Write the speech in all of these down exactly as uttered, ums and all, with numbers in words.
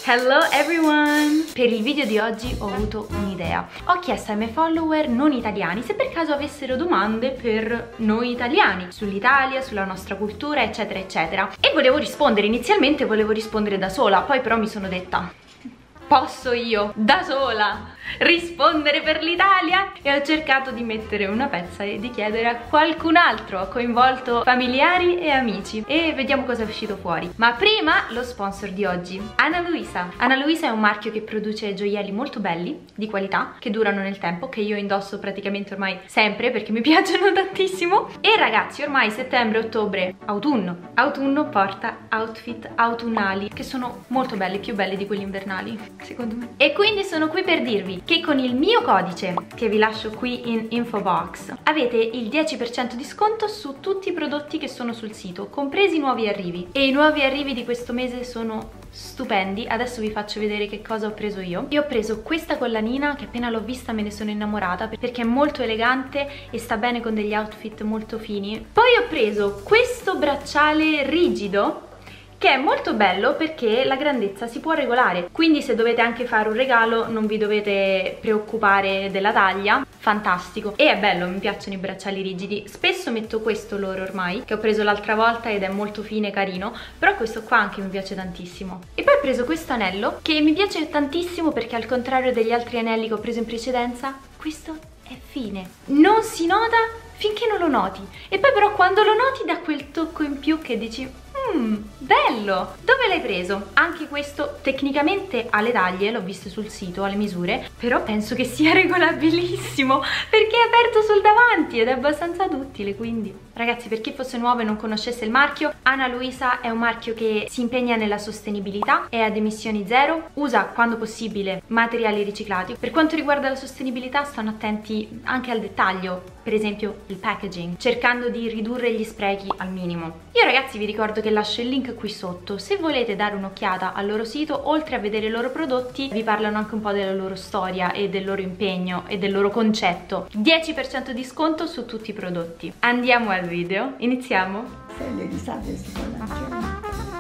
Hello everyone! Per il video di oggi ho avuto un'idea. Ho chiesto ai miei follower non italiani se per caso avessero domande per noi italiani sull'Italia, sulla nostra cultura, eccetera eccetera. E volevo rispondere, inizialmente volevo rispondere da sola, poi però mi sono detta: posso io, da sola, rispondere per l'Italia? E ho cercato di mettere una pezza e di chiedere a qualcun altro. Ho coinvolto familiari e amici e vediamo cosa è uscito fuori. Ma prima lo sponsor di oggi, Ana Luisa. Ana Luisa è un marchio che produce gioielli molto belli, di qualità, che durano nel tempo, che io indosso praticamente ormai sempre perché mi piacciono tantissimo. E ragazzi, ormai settembre, ottobre, autunno, autunno porta outfit autunnali che sono molto belli, più belli di quelli invernali, secondo me. E quindi sono qui per dirvi che con il mio codice, che vi lascio qui in info box, avete il dieci per cento di sconto su tutti i prodotti che sono sul sito, compresi i nuovi arrivi. E i nuovi arrivi di questo mese sono stupendi. Adesso vi faccio vedere che cosa ho preso io. Io ho preso questa collanina che appena l'ho vista me ne sono innamorata perché è molto elegante e sta bene con degli outfit molto fini. Poi ho preso questo bracciale rigido che è molto bello perché la grandezza si può regolare, quindi se dovete anche fare un regalo non vi dovete preoccupare della taglia. Fantastico. E è bello, mi piacciono i bracciali rigidi. Spesso metto questo loro ormai, che ho preso l'altra volta ed è molto fine e carino, però questo qua anche mi piace tantissimo. E poi ho preso questo anello che mi piace tantissimo perché al contrario degli altri anelli che ho preso in precedenza, questo è fine, non si nota finché non lo noti, e poi però quando lo noti dà quel tocco in più che dici: Mmm, bello! Dove l'hai preso? Anche questo tecnicamente ha le taglie, l'ho visto sul sito, ha le misure, però penso che sia regolabilissimo perché è aperto sul davanti ed è abbastanza duttile, quindi ragazzi, per chi fosse nuovo e non conoscesse il marchio, Ana Luisa è un marchio che si impegna nella sostenibilità, è ad emissioni zero, usa quando possibile materiali riciclati. Per quanto riguarda la sostenibilità stanno attenti anche al dettaglio, per esempio il packaging, cercando di ridurre gli sprechi al minimo. Io ragazzi vi ricordo che lascio il link qui sotto, se volete dare un'occhiata al loro sito, oltre a vedere i loro prodotti vi parlano anche un po' della loro storia e del loro impegno e del loro concetto. dieci per cento di sconto su tutti i prodotti. Andiamo al video, iniziamo? Se le risate si fanno.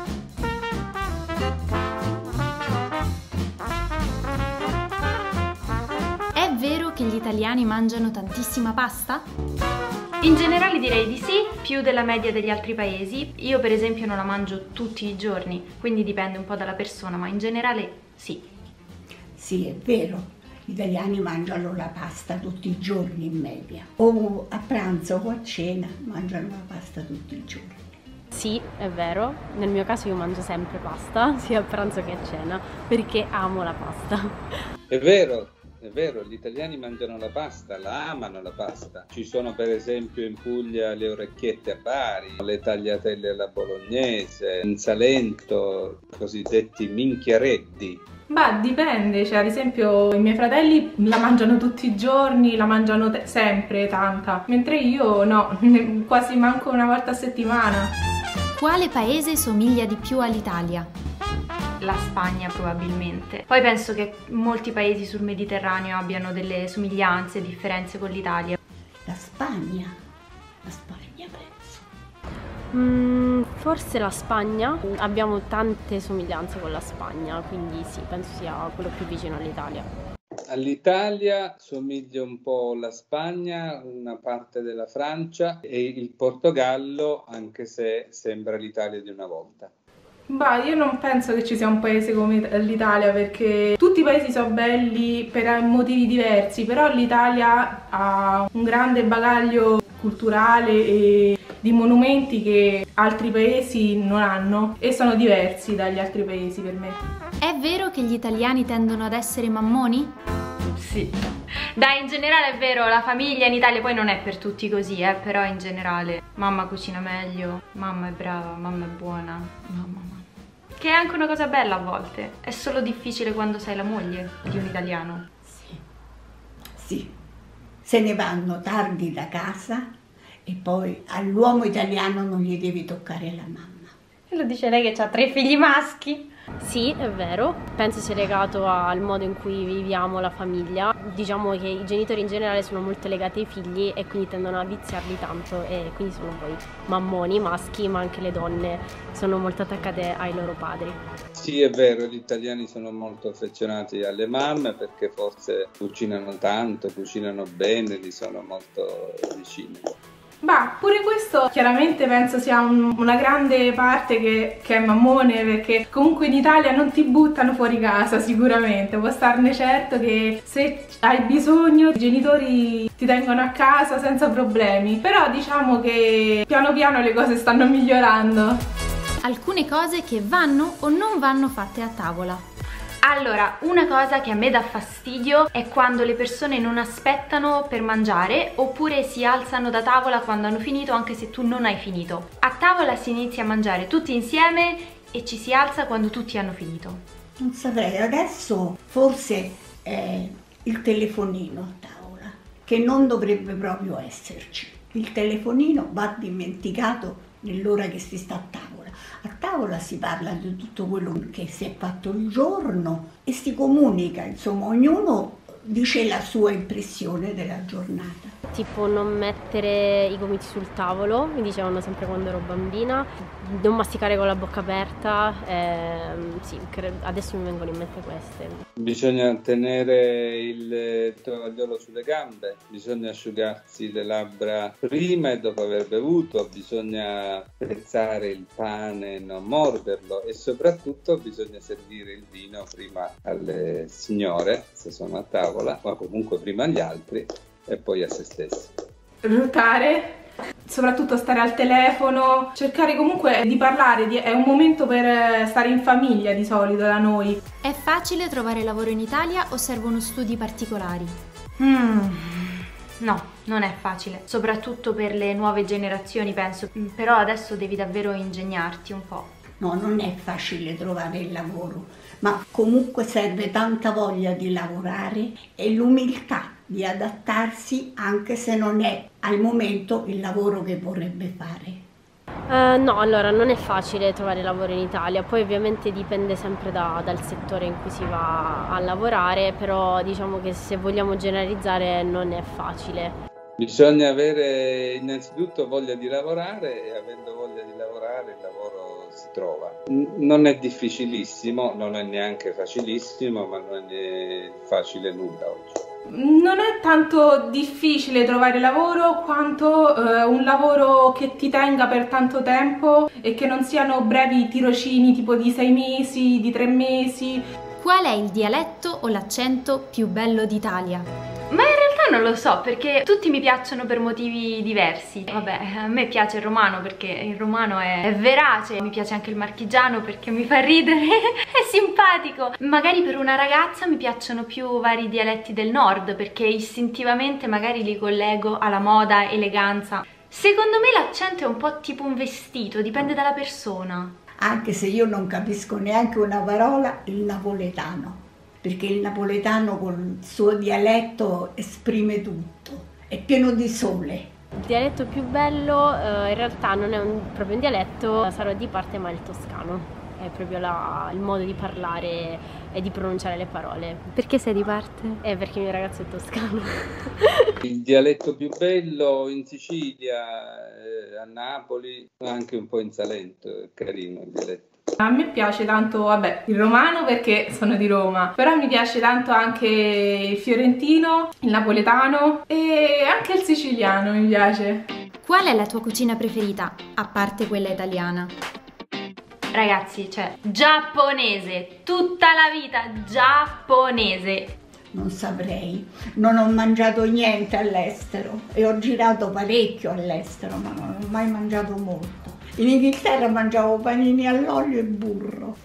È vero che gli italiani mangiano tantissima pasta? In generale direi di sì, più della media degli altri paesi. Io per esempio non la mangio tutti i giorni, quindi dipende un po' dalla persona, ma in generale sì. Sì, è vero, gli italiani mangiano la pasta tutti i giorni in media, o a pranzo o a cena mangiano la pasta tutti i giorni. Sì, è vero, nel mio caso io mangio sempre pasta, sia a pranzo che a cena, perché amo la pasta. È vero. È vero, gli italiani mangiano la pasta, la amano la pasta. Ci sono per esempio in Puglia le orecchiette a Bari, le tagliatelle alla bolognese, in Salento cosiddetti minchiareddi. Beh, dipende, cioè ad esempio i miei fratelli la mangiano tutti i giorni, la mangiano sempre tanta, mentre io no, quasi manco una volta a settimana. Quale paese somiglia di più all'Italia? La Spagna probabilmente. Poi penso che molti paesi sul Mediterraneo abbiano delle somiglianze, differenze con l'Italia. La Spagna? La Spagna penso. Mm, forse la Spagna, abbiamo tante somiglianze con la Spagna, quindi sì, penso sia quello più vicino all'Italia. All'Italia somiglia un po' la Spagna, una parte della Francia e il Portogallo, anche se sembra l'Italia di una volta. Bah, io non penso che ci sia un paese come l'Italia, perché tutti i paesi sono belli per motivi diversi, però l'Italia ha un grande bagaglio culturale e di monumenti che altri paesi non hanno e sono diversi dagli altri paesi per me. È vero che gli italiani tendono ad essere mammoni? Sì. Dai, in generale è vero, la famiglia in Italia poi non è per tutti così, eh, però in generale mamma cucina meglio, mamma è brava, mamma è buona, mamma, mamma. Che è anche una cosa bella a volte, è solo difficile quando sei la moglie di un italiano. Sì, sì, se ne vanno tardi da casa e poi all'uomo italiano non gli devi toccare la mamma. E lo dice lei che ha tre figli maschi. Sì, è vero, penso sia legato al modo in cui viviamo la famiglia. Diciamo che i genitori in generale sono molto legati ai figli e quindi tendono a viziarli tanto, e quindi sono poi mammoni maschi, ma anche le donne sono molto attaccate ai loro padri. Sì, è vero, gli italiani sono molto affezionati alle mamme perché forse cucinano tanto, cucinano bene, gli sono molto vicini. Ma pure questo chiaramente penso sia un, una grande parte che, che è mammone, perché comunque in Italia non ti buttano fuori casa sicuramente, puoi starne certo che se hai bisogno i genitori ti tengono a casa senza problemi, però diciamo che piano piano le cose stanno migliorando. Alcune cose che vanno o non vanno fatte a tavola. Allora, una cosa che a me dà fastidio è quando le persone non aspettano per mangiare oppure si alzano da tavola quando hanno finito anche se tu non hai finito. A tavola si inizia a mangiare tutti insieme e ci si alza quando tutti hanno finito. Non saprei, adesso forse è il telefonino a tavola, che non dovrebbe proprio esserci. Il telefonino va dimenticato nell'ora che si sta a tavola. A tavola si parla di tutto quello che si è fatto il giorno e si comunica, insomma, ognuno dice la sua impressione della giornata. Tipo non mettere i gomiti sul tavolo, mi dicevano sempre quando ero bambina, non masticare con la bocca aperta, ehm, sì, adesso mi vengono in mente queste. Bisogna tenere il tovagliolo sulle gambe, bisogna asciugarsi le labbra prima e dopo aver bevuto, bisogna spezzare il pane e non morderlo e soprattutto bisogna servire il vino prima alle signore, se sono a tavola, ma comunque prima agli altri e poi a se stessi. Ruotare, soprattutto stare al telefono, cercare comunque di parlare, di, è un momento per stare in famiglia di solito da noi. È facile trovare lavoro in Italia o servono studi particolari? Mm, no, non è facile, soprattutto per le nuove generazioni penso, però adesso devi davvero ingegnarti un po'. No, non è facile trovare il lavoro, ma comunque serve tanta voglia di lavorare e l'umiltà di adattarsi anche se non è al momento il lavoro che vorrebbe fare. Uh, no, allora non è facile trovare lavoro in Italia, poi ovviamente dipende sempre da, dal settore in cui si va a lavorare, però diciamo che se vogliamo generalizzare non è facile. Bisogna avere innanzitutto voglia di lavorare e avendo voglia di lavorare il lavoro si trova. Non è difficilissimo, non è neanche facilissimo, ma non è facile nulla oggi. Non è tanto difficile trovare lavoro quanto eh, un lavoro che ti tenga per tanto tempo e che non siano brevi tirocini tipo di sei mesi, di tre mesi. Qual è il dialetto o l'accento più bello d'Italia? Ma in realtà non lo so, perché tutti mi piacciono per motivi diversi. Vabbè, a me piace il romano perché il romano è, è verace, mi piace anche il marchigiano perché mi fa ridere, è simpatico. Magari per una ragazza mi piacciono più vari dialetti del nord perché istintivamente magari li collego alla moda, eleganza. Secondo me l'accento è un po' tipo un vestito, dipende dalla persona. Anche se io non capisco neanche una parola, il napoletano. Perché il napoletano col suo dialetto esprime tutto, è pieno di sole. Il dialetto più bello eh, in realtà non è un, proprio un dialetto, sarò di parte, ma è il toscano. È proprio la, il modo di parlare e di pronunciare le parole. Perché sei di parte? È perché il mio ragazzo è toscano. Il dialetto più bello in Sicilia, eh, a Napoli, anche un po' in Salento, è carino il dialetto. A me piace tanto, vabbè, il romano perché sono di Roma, però mi piace tanto anche il fiorentino, il napoletano e anche il siciliano mi piace. Qual è la tua cucina preferita, a parte quella italiana? Ragazzi, cioè, giapponese, tutta la vita giapponese. Non saprei, non ho mangiato niente all'estero e ho girato parecchio all'estero, ma non ho mai mangiato molto. In Inghilterra mangiavo panini all'olio e burro.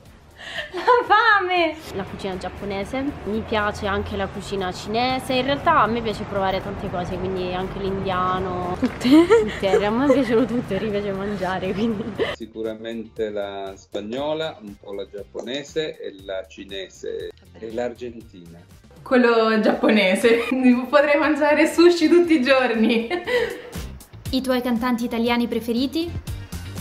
La fame! La cucina giapponese, mi piace anche la cucina cinese, in realtà a me piace provare tante cose, quindi anche l'indiano, tutte, tutte, a me piacciono tutte, mi piace mangiare, quindi. Sicuramente la spagnola, un po' la giapponese e la cinese e l'argentina. Quello giapponese, potrei mangiare sushi tutti i giorni. I tuoi cantanti italiani preferiti?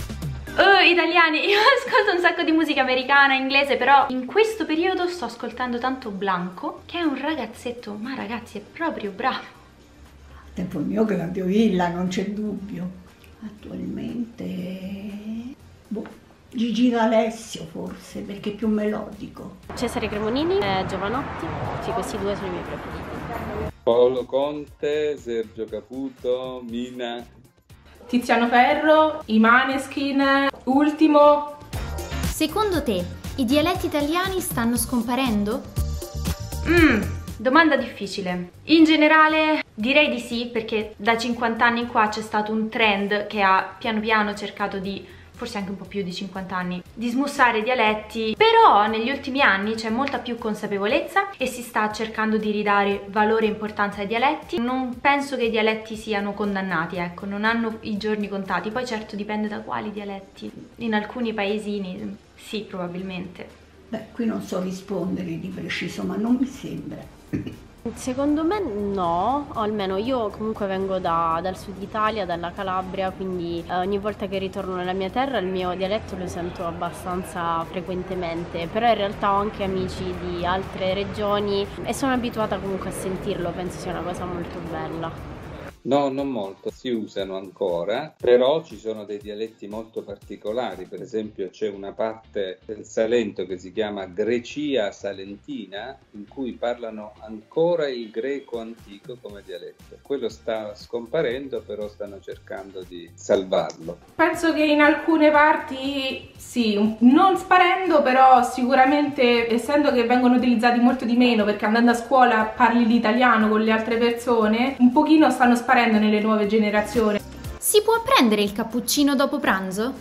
Oh, italiani, io ascolto un sacco di musica americana, inglese, però in questo periodo sto ascoltando tanto Blanco, che è un ragazzetto, ma ragazzi è proprio bravo. Tempo mio Claudio Villa, non c'è dubbio. Attualmente, boh, Gigi D'Alessio forse, perché è più melodico. Cesare Cremonini e Giovanotti, sì, questi due sono i miei preferiti. Paolo Conte, Sergio Caputo, Mina. Tiziano Ferro, i Maneskin, Ultimo. Secondo te, i dialetti italiani stanno scomparendo? Mmm, domanda difficile. In generale direi di sì, perché da cinquanta anni in qua c'è stato un trend che ha piano piano cercato di, forse anche un po' più di cinquanta anni, di smussare i dialetti, però negli ultimi anni c'è molta più consapevolezza e si sta cercando di ridare valore e importanza ai dialetti. Non penso che i dialetti siano condannati, ecco, non hanno i giorni contati, poi certo dipende da quali dialetti. In alcuni paesini sì, probabilmente. Beh, qui non so rispondere di preciso, ma non mi sembra. Secondo me no, o almeno io comunque vengo da, dal sud Italia, dalla Calabria, quindi eh, ogni volta che ritorno nella mia terra il mio dialetto lo sento abbastanza frequentemente, però in realtà ho anche amici di altre regioni e sono abituata comunque a sentirlo, penso sia una cosa molto bella. No, non molto, si usano ancora, però ci sono dei dialetti molto particolari. Per esempio c'è una parte del Salento che si chiama Grecia Salentina, in cui parlano ancora il greco antico come dialetto. Quello sta scomparendo, però stanno cercando di salvarlo. Penso che in alcune parti sì, non sparendo, però sicuramente, essendo che vengono utilizzati molto di meno, perché andando a scuola parli l'italiano con le altre persone, un pochino stanno sparendo nelle nuove generazioni. Si può prendere il cappuccino dopo pranzo?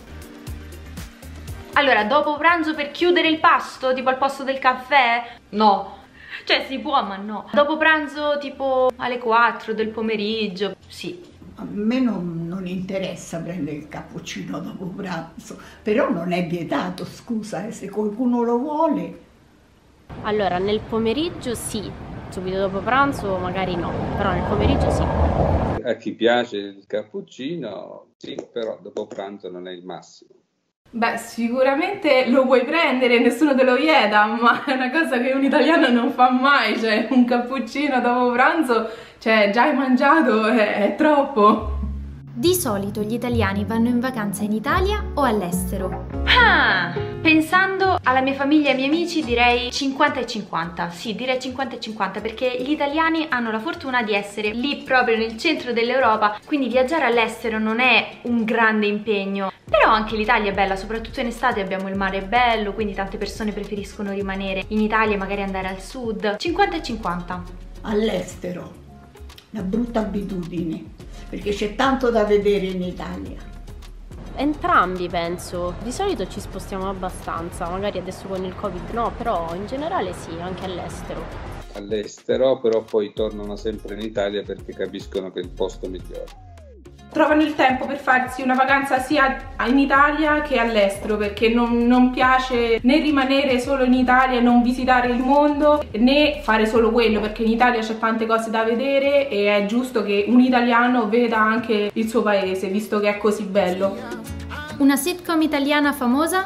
Allora, dopo pranzo per chiudere il pasto, tipo al posto del caffè? No. Cioè si può, ma no. Dopo pranzo tipo alle quattro del pomeriggio? Sì. A me non, non interessa prendere il cappuccino dopo pranzo, però non è vietato, scusa, eh, se qualcuno lo vuole. Allora, nel pomeriggio sì, subito dopo pranzo magari no, però nel pomeriggio sì. A chi piace il cappuccino, sì, però dopo pranzo non è il massimo. Beh, sicuramente lo puoi prendere, nessuno te lo vieta, ma è una cosa che un italiano non fa mai, cioè un cappuccino dopo pranzo, cioè già hai mangiato, è, è troppo. Di solito gli italiani vanno in vacanza in Italia o all'estero? Ah, pensando alla mia famiglia e ai miei amici direi cinquanta e cinquanta, sì direi cinquanta e cinquanta, perché gli italiani hanno la fortuna di essere lì proprio nel centro dell'Europa, quindi viaggiare all'estero non è un grande impegno, però anche l'Italia è bella, soprattutto in estate abbiamo il mare bello, quindi tante persone preferiscono rimanere in Italia e magari andare al sud. cinquanta e cinquanta. All'estero, una brutta abitudine, perché c'è tanto da vedere in Italia. Entrambi penso, di solito ci spostiamo abbastanza, magari adesso con il Covid no, però in generale sì, anche all'estero. All'estero, però poi tornano sempre in Italia perché capiscono che è il posto migliore. Trovano il tempo per farsi una vacanza sia in Italia che all'estero, perché non, non piace né rimanere solo in Italia e non visitare il mondo, né fare solo quello, perché in Italia c'è tante cose da vedere e è giusto che un italiano veda anche il suo paese, visto che è così bello. Una sitcom italiana famosa?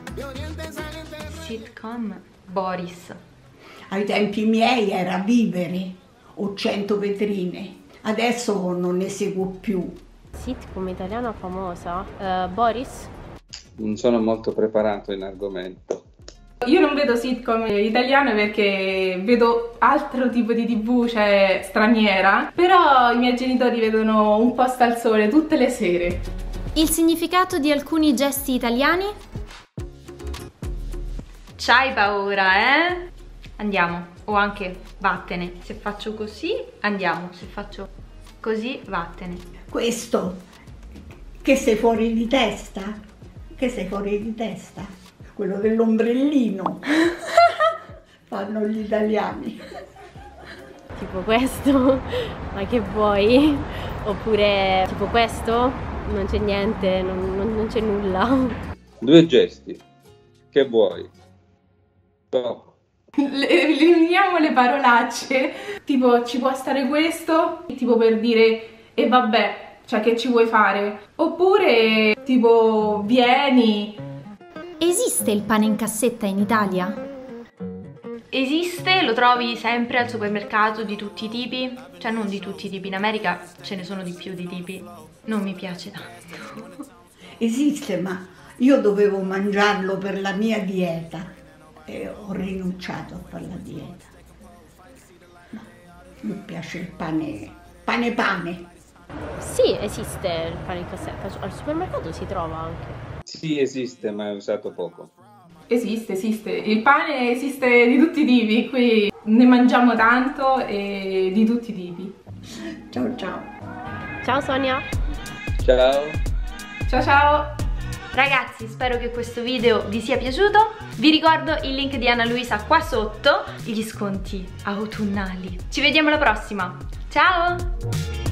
Sitcom? Boris. Ai tempi miei era Vivere o Cento vetrine, adesso non ne seguo più. Sitcom italiana famosa? Uh, Boris? Non sono molto preparato in argomento. Io non vedo sitcom italiane perché vedo altro tipo di tv, cioè straniera, però i miei genitori vedono Un posto al sole tutte le sere. Il significato di alcuni gesti italiani? C'hai paura, eh? Andiamo, o anche vattene. Se faccio così, andiamo, se faccio così, vattene. Questo, che sei fuori di testa? Che sei fuori di testa? Quello dell'ombrellino. Fanno gli italiani. Tipo questo? Ma che vuoi? Oppure tipo questo? Non c'è niente, non, non, non c'è nulla. Due gesti. Che vuoi? Dopo. Eliminiamo le parolacce, tipo ci può stare questo, tipo per dire e vabbè, cioè che ci vuoi fare? Oppure tipo vieni. Esiste il pane in cassetta in Italia? Esiste, lo trovi sempre al supermercato di tutti i tipi, cioè non di tutti i tipi, in America ce ne sono di più di tipi, non mi piace tanto. Esiste, ma io dovevo mangiarlo per la mia dieta e ho rinunciato a fare la dieta. No, mi piace il pane, pane pane. Sì, esiste il pane in cassetta, al supermercato si trova anche. Sì, esiste, ma è usato poco. Esiste, esiste, il pane esiste di tutti i tipi, qui ne mangiamo tanto e di tutti i tipi. Ciao ciao. Ciao Sonia. Ciao. Ciao ciao. Ragazzi, spero che questo video vi sia piaciuto. Vi ricordo il link di Anna Luisa qua sotto, gli sconti autunnali. Ci vediamo alla prossima. Ciao!